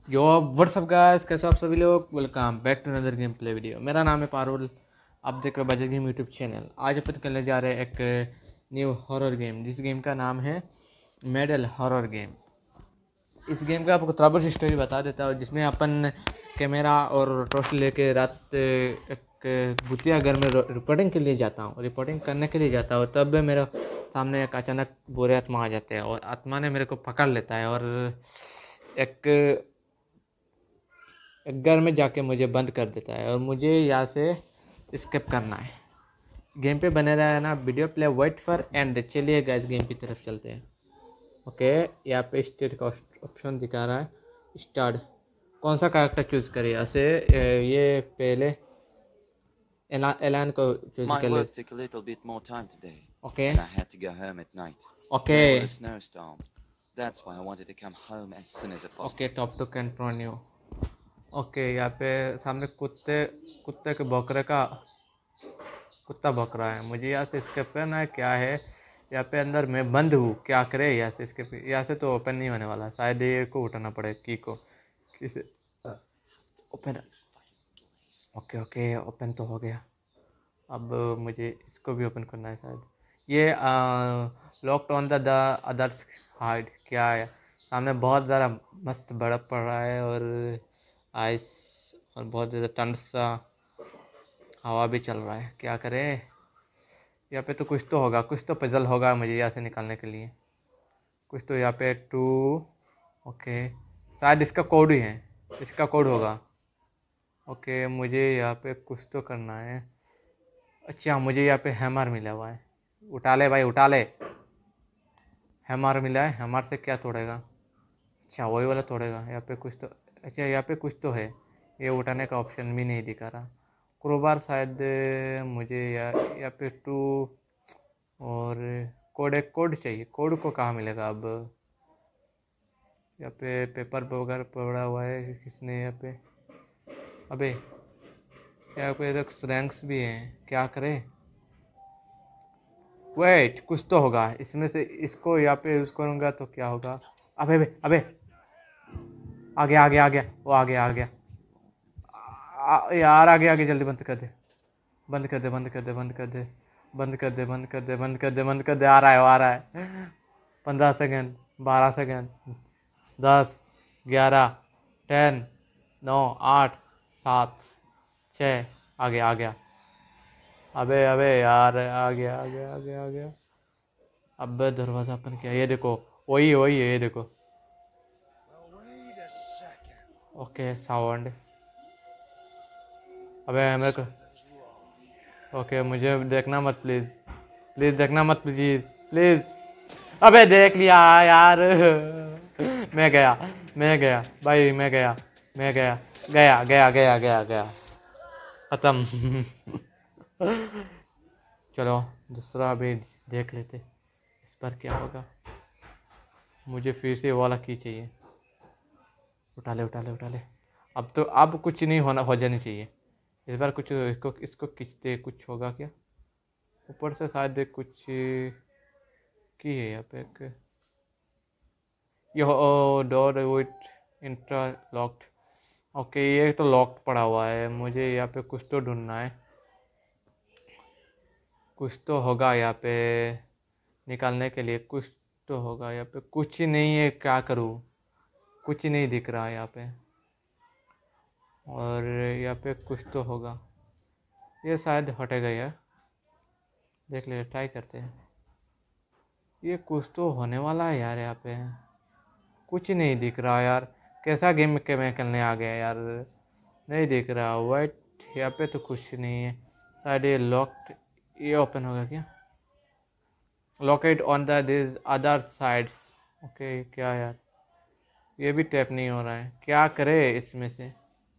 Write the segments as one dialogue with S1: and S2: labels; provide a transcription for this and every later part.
S1: यो WhatsApp guys, कैसे आप सभी लोग। Welcome back to another gameplay video. मेरा नाम है पारुल, आप देख रहे हो बजट गेम यूट्यूब चैनल। आज अपन खेलने जा रहे हैं एक न्यू हॉरर गेम, जिस गेम का नाम है मेडल हॉरर गेम। इस गेम का आपको थोड़ा बहुत स्टोरी बता देता हूँ, जिसमें अपन कैमरा और टॉर्च लेके रात एक भूतिया घर में रिपोर्टिंग के लिए जाता हूँ। रिपोर्टिंग करने के लिए जाता हूँ, तब मेरे सामने एक अचानक बुरे आत्मा आ जाते हैं और आत्मा ने मेरे को पकड़ लेता है और एक घर में जाके मुझे बंद कर देता है और मुझे यहाँ से स्केप करना है। गेम पे बने रहना, video play wait for end. चलिए गाइस गेम की तरफ चलते हैं। ओके, यहाँ पे स्टेट का ऑप्शन दिखा रहा है, स्टार्ट। कौन सा कैरेक्टर चूज करें यहाँ से? ये पहले एलान को चूज
S2: My
S1: कर ले।
S2: work took a little bit more time today,
S1: okay
S2: and I had to go home at night.
S1: Okay
S2: There was a snowstorm. That's why I wanted to come home as soon as possible.
S1: Okay, top to continue. Okay, यहाँ पे सामने कुत्ते कुत्ते के बकरे का कुत्ता भौंक रहा है। मुझे यहाँ से स्केप करना है। क्या है यहाँ पे? अंदर मैं बंद हूँ, क्या करे यहाँ से स्केप? यहाँ से तो ओपन नहीं होने वाला, शायद ये को उठाना पड़े की को। किसे ओपन? ओके ओके, ओपन तो हो गया। अब मुझे इसको भी ओपन करना है शायद। ये locked on the others hide. क्या है? सामने बहुत ज़्यादा मस्त बर्फ़ पड़ रहा है और आइस, और बहुत ज़्यादा ठंड सा हवा भी चल रहा है। क्या करें? यहाँ पे तो कुछ तो होगा, कुछ तो पजल होगा मुझे यहाँ से निकालने के लिए। कुछ तो यहाँ पे टू, ओके, शायद इसका कोड ही है, इसका कोड होगा। ओके, मुझे यहाँ पे कुछ तो करना है। अच्छा, मुझे यहाँ पे हैमर मिला हुआ है। उठा ले भाई, उठा ले। हैमर मिला है, हैमर से क्या तोड़ेगा? अच्छा, वही वाला तोड़ेगा। यहाँ पे कुछ तो, अच्छा यहाँ पे कुछ तो है, ये उठाने का ऑप्शन भी नहीं दिखा रहा। क्रोबार शायद मुझे यहाँ पे टू, और कोड, एक कोड चाहिए। कोड को कहाँ मिलेगा अब? यहाँ पे पेपर वगैरह पड़ा हुआ है किसने यहाँ पे? अबे यहाँ पे तो रैंक्स भी हैं, क्या करें? वेट, कुछ तो होगा इसमें से। इसको यहाँ पे यूज़ करूँगा तो क्या होगा? अबे अबे अबे, आ गया आ गया आ गया, वो आ गया आ गया। यार आगे आगे, जल्दी बंद कर दे, बंद कर दे, बंद कर दे, बंद कर दे, बंद कर दे, बंद कर दे, बंद कर दे, बंद कर दे। आ रहा है, वो आ रहा है। 15 सेकेंड, 12 सेकेंड, 10, 11, 10, 9, 8, 7, 6, आ गया आ गया। अबे अबे यार, आ गया आ गया आ गया आ गया। अब दरवाज़ा अपन किया, ये देखो, वही वही है, ये देखो। Okay, sound. अबे मेरे को, ओके, मुझे देखना मत प्लीज़, प्लीज़ देखना मत प्लीज़, प्लीज़। अबे देख लिया यार। मैं गया, मैं गया भाई, मैं गया, मैं गया, गया गया गया गया गया, ख़त्म। चलो दूसरा भी देख लेते, इस पर क्या होगा। मुझे फिर से वाला की चाहिए। उठा ले उठा ले उठा ले। अब तो, अब कुछ नहीं होना, हो जानी चाहिए इस बार। कुछ इसको इसको खींचते, कुछ होगा क्या? ऊपर से शायद कुछ की है यहाँ पे एक, ये door with intra locked. Okay, ये तो लॉक्ड पड़ा हुआ है। मुझे यहाँ पे कुछ तो ढूंढना है, कुछ तो होगा यहाँ पे निकालने के लिए, कुछ तो होगा यहाँ पे। कुछ ही नहीं है, क्या करूँ? कुछ ही नहीं दिख रहा है यहाँ पे। और यहाँ पे कुछ तो होगा, ये शायद हटेगा यार। देख ले, ट्राई करते हैं। ये कुछ तो होने वाला है यार यहाँ पे। कुछ ही नहीं दिख रहा यार, कैसा गेम के मैं खेलने आ गया यार, नहीं दिख रहा। वाइट यहाँ पे तो कुछ नहीं है शायद। ये लॉक्ड, ये ओपन होगा क्या? Locked on the this other sides. Okay, क्या यार, ये भी टैप नहीं हो रहा है, क्या करे इसमें से?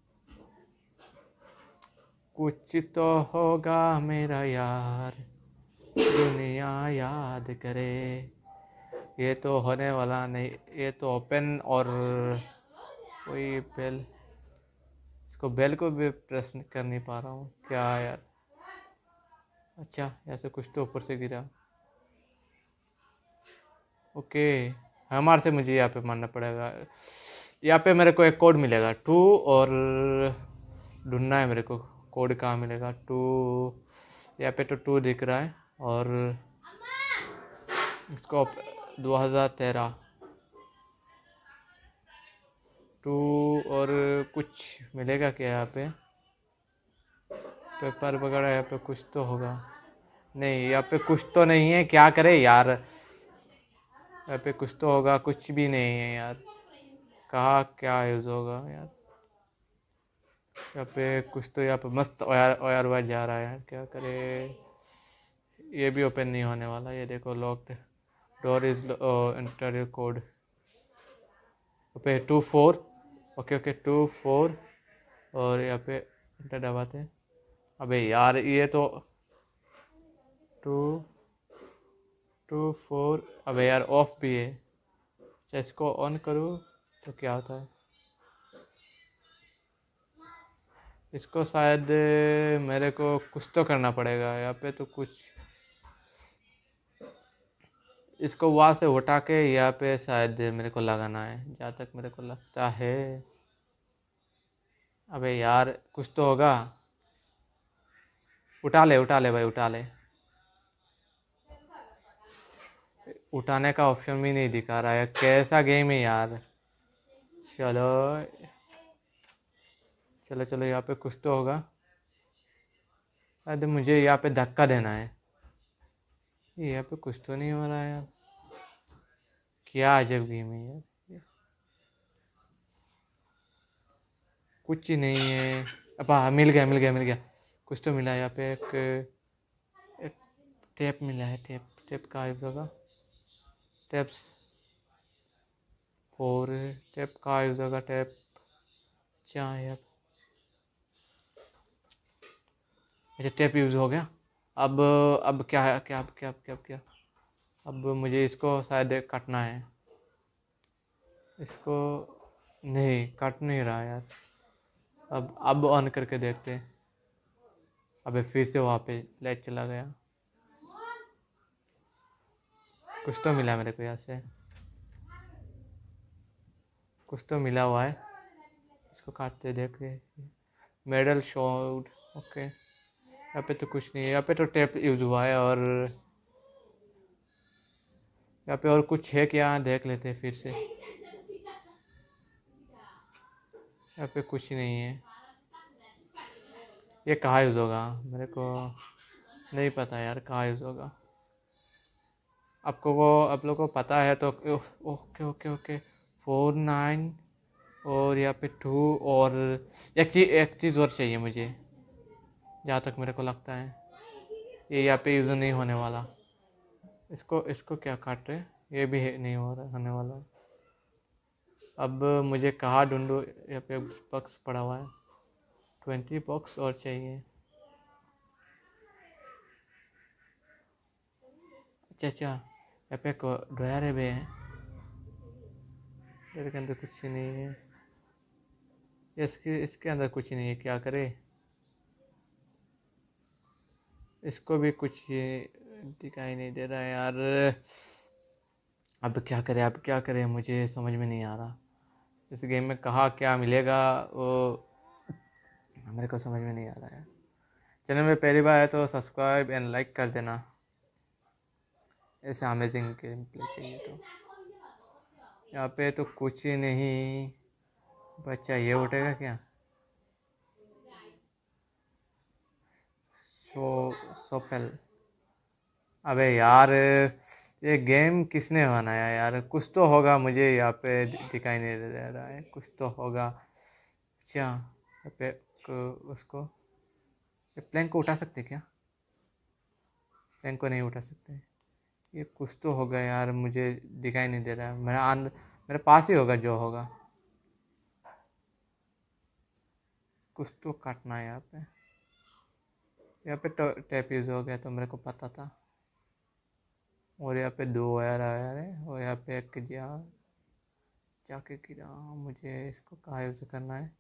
S1: कुछ तो होगा मेरा यार, दुनिया याद करे। ये तो होने वाला नहीं। ये तो ओपन, और वही बेल, इसको बेल को भी प्रेस कर नहीं पा रहा हूँ, क्या यार? अच्छा, ऐसे कुछ तो ऊपर से गिरा। ओके, हमारे से मुझे यहाँ पे मानना पड़ेगा। यहाँ पे मेरे को एक कोड मिलेगा 2 और ढूंढना है मेरे को। कोड कहाँ मिलेगा? 2, यहाँ पे तो 2 दिख रहा है और इसको 2013 2 और कुछ मिलेगा क्या यहाँ पे? पेपर वगैरह यहाँ पे कुछ तो होगा। नहीं, यहाँ पे कुछ तो नहीं है, क्या करे यार। यहाँ पे कुछ तो होगा, कुछ भी नहीं है यार। कहाँ क्या यूज़ होगा यार? यहाँ पे कुछ तो, यहाँ पे मस्त ओयर ओयर वायर जा रहा है यार, क्या करे। ये भी ओपन नहीं होने वाला, ये देखो locked. Door is enter code. पे 24। ओके ओके 24 और यहाँ पे इंटर दबाते हैं। अबे यार ये तो 2 2 4। अबे यार ऑफ भी है। अच्छा इसको ऑन करूँ तो क्या होता है? इसको शायद मेरे को कुछ तो करना पड़ेगा यहाँ पे तो कुछ। इसको वहाँ से उठा के यहाँ पे शायद मेरे को लगाना है, जहाँ तक मेरे को लगता है। अबे यार कुछ तो होगा। उठा ले भाई, उठा ले। उठाने का ऑप्शन भी नहीं दिखा रहा है, कैसा गेम है यार। चलो चलो चलो, यहाँ पे कुछ तो होगा। शायद मुझे यहाँ पे धक्का देना है। ये यहाँ पे कुछ तो नहीं हो रहा है यार, क्या अजब गेम है यार। कुछ ही नहीं है। अब हाँ, मिल गया मिल गया मिल गया। कुछ तो मिला यहाँ पे। एक टेप मिला है। टेप टेप का यूज़ होगा। टेप्स 4। टेप का यूज़ होगा। टेप चाहे अच्छा टेप यूज़ हो गया। अब क्या है? क्या अब मुझे इसको शायद काटना है। इसको नहीं काट नहीं रहा यार। अब ऑन करके देखते हैं। अबे फिर से वहाँ पे लाइट चला गया। कुछ तो मिला मेरे को यहाँ से, कुछ तो मिला हुआ है। इसको काटते देखते। Medal shot. ओके यहाँ पे तो कुछ नहीं है। यहाँ पे तो टेप यूज़ हुआ है और यहाँ पे और कुछ है क्या, देख लेते हैं फिर से। यहाँ पे कुछ नहीं है। ये कहाँ यूज़ होगा मेरे को नहीं पता यार, कहाँ यूज़ होगा। आप लोगों को पता है तो ओके ओके ओके 4 9 और यहाँ पे 2 और एक चीज़ और चाहिए मुझे, जहाँ तक मेरे को लगता है। ये यहाँ पे यूज़ नहीं होने वाला। इसको इसको क्या काट रहे? ये भी नहीं हो रहा होने वाला। अब मुझे कहाँ ढूंढूं? यहाँ पे बॉक्स पड़ा हुआ है। 20 बॉक्स और चाहिए। अच्छा यहाँ पे ड्रायर है बे। इसके अंदर कुछ नहीं है। इसके अंदर कुछ नहीं है, क्या करे। इसको भी कुछ दिखाई नहीं दे रहा है यार। अब क्या करें मुझे समझ में नहीं आ रहा। इस गेम में कहाँ क्या मिलेगा वो मेरे को समझ में नहीं आ रहा है। चैनल में पहली बार है तो सब्सक्राइब एंड लाइक कर देना। ऐसे अमेजिंग गेम प्ले चाहिए तो। यहाँ पे तो कुछ ही नहीं। बच्चा ये उठेगा क्या? सोपेल। अबे यार ये गेम किसने बनाया यार? कुछ तो होगा, मुझे यहाँ पे दिखाई नहीं दे रहा है। कुछ तो होगा। अच्छा यहाँ पे उसको प्लेन को उठा सकते क्या? प्लेन को नहीं उठा सकते। ये कुछ तो होगा यार, मुझे दिखाई नहीं दे रहा है। मेरे पास ही होगा जो होगा। कुछ तो काटना है यहाँ पे। यहाँ पे टैप यूज़ हो गया तो मेरे को पता था। और यहाँ पे 2 वायर आया है और यहाँ पे एक जाके गिरा। मुझे इसको कहाँ यूज़ करना है?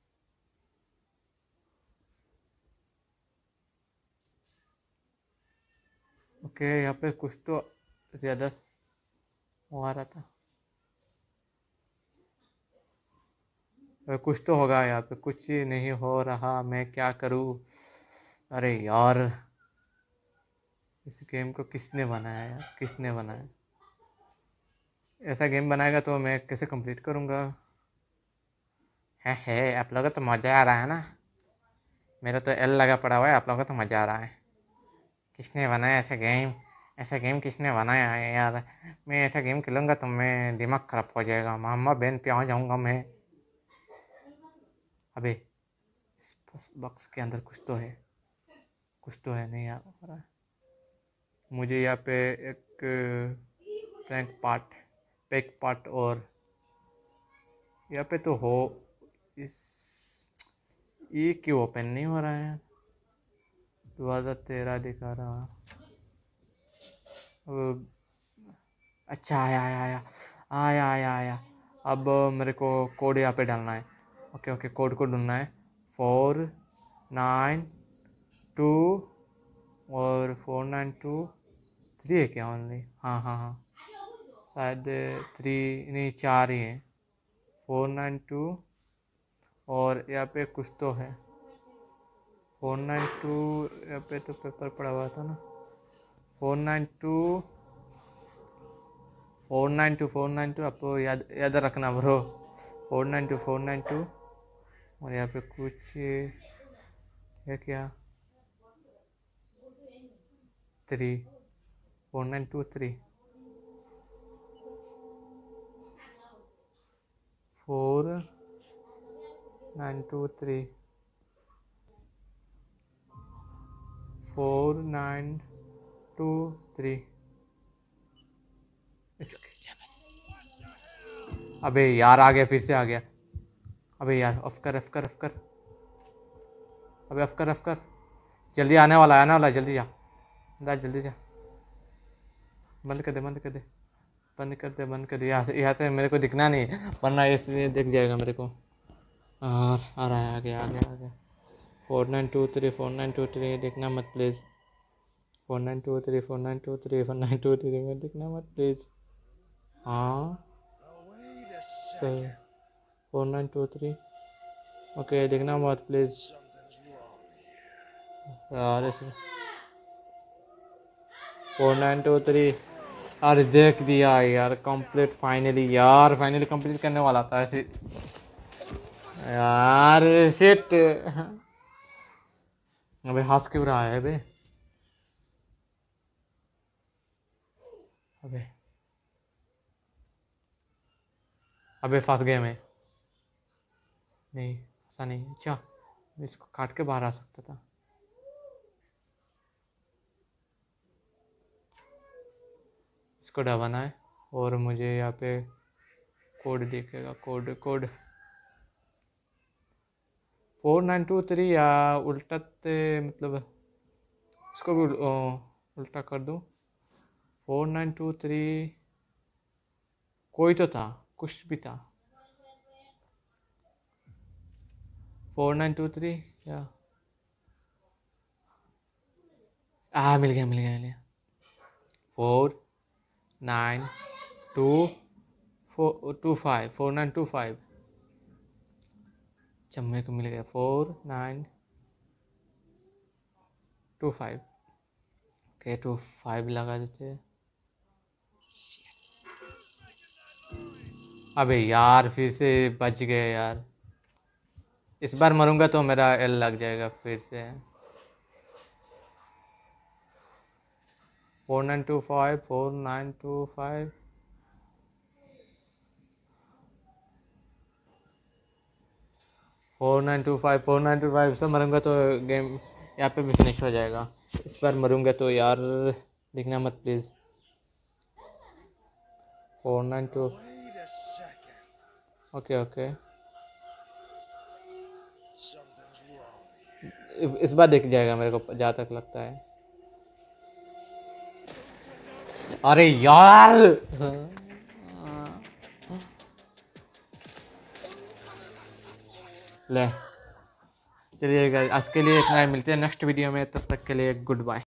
S1: ओके यहाँ पे कुछ तो ज़्यादा वो आ रहा था। कुछ तो होगा यहाँ पे, कुछ ही नहीं हो रहा, मैं क्या करूँ। अरे यार, इस गेम को किसने बनाया यार, किसने बनाया। ऐसा गेम बनाएगा तो मैं कैसे कंप्लीट करूँगा। है आप लोगों को तो मज़ा आ रहा है ना। मेरा तो एल लगा पड़ा हुआ है, आप लोगों को तो मज़ा आ रहा है। किसने बनाया ऐसा गेम, ऐसा गेम किसने बनाया है यार। मैं ऐसा गेम खेलूँगा तो मैं दिमाग ख़राब हो जाएगा, मामा बहन पे आ जाऊँगा मैं। अबे इस बॉक्स के अंदर कुछ तो है, कुछ तो है, नहीं आ रहा है मुझे। यहाँ पे एक पैक पार्ट और यहाँ पे तो हो। इस ये क्यों ओपन नहीं हो रहा है यार। 2013 दिखा रहा। अब अच्छा आया आया आया आया आया आया। अब मेरे को कोड यहाँ पे डालना है। ओके ओके, कोड को ढूंढना है। 492 और 4923 है क्या ओनली। हाँ हाँ हाँ, शायद 3 नहीं 4 ही है। 492 और यहाँ पे कुछ तो है 492। यहाँ पे तो पेपर पड़ा हुआ था ना। 492 492 आपको याद याद रखना ब्रो। 492 और यहाँ पे कुछ है क्या। 3 4923 4923 4923। अबे यार आ गया, फिर से आ गया। अबे यार ऑफ कर। अबे ऑफ कर। जल्दी आने वाला जल्दी जा जल्दी जा। बंद कर दे बंद कर दे। यहाँ से मेरे को दिखना नहीं, वरना इसलिए दिख जाएगा मेरे को। और आ रहा है, आ गया 4923 देखना मत प्लीज़। 4923 मत देखना मत प्लीज़। हाँ सही 4923 ओके, देखना मत प्लीज़ यार। इसमें 4923 अरे देख दिया यार कंप्लीट फाइनली। यार फाइनली कंप्लीट करने वाला था ऐसे यार। शिट, अबे हंस क्यों रहा है बे। अबे अबे फंस गया मैं। नहीं फंसा नहीं। अच्छा इसको काट के बाहर आ सकता था। इसको दबाना है और मुझे यहाँ पे कोड दिखेगा। कोड 4923 या उल्टा मतलब इसको भी उल्टा कर दूँ। 4923 कोई तो था, कुछ भी था। 4923 या मिल गया 4925 जब मेरे को मिल गया 4925। ओके 25 लगा देते। अबे यार फिर से बच गए यार। इस बार मरूंगा तो मेरा एल लग जाएगा फिर से। 4925 4925 से मरूंगा तो गेम यहाँ पे भी फिनिश हो जाएगा। इस बार मरूंगा तो यार दिखना मत प्लीज़। 492 ओके इस बार दिख जाएगा मेरे को जहाँ तक लगता है। अरे यार ले चलिए आज के लिए इतना ही। मिलते हैं नेक्स्ट वीडियो में, तब तक के लिए गुड बाय।